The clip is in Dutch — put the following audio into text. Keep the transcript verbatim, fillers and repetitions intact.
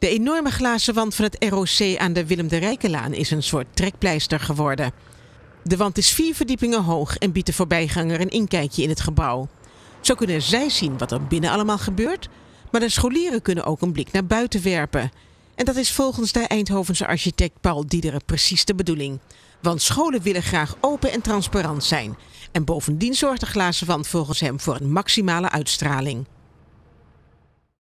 De enorme glazen wand van het R O C aan de Willem de Rijkenlaan is een soort trekpleister geworden. De wand is vier verdiepingen hoog en biedt de voorbijganger een inkijkje in het gebouw. Zo kunnen zij zien wat er binnen allemaal gebeurt, maar de scholieren kunnen ook een blik naar buiten werpen. En dat is volgens de Eindhovense architect Paul Diederen precies de bedoeling. Want scholen willen graag open en transparant zijn. En bovendien zorgt de glazen wand volgens hem voor een maximale uitstraling.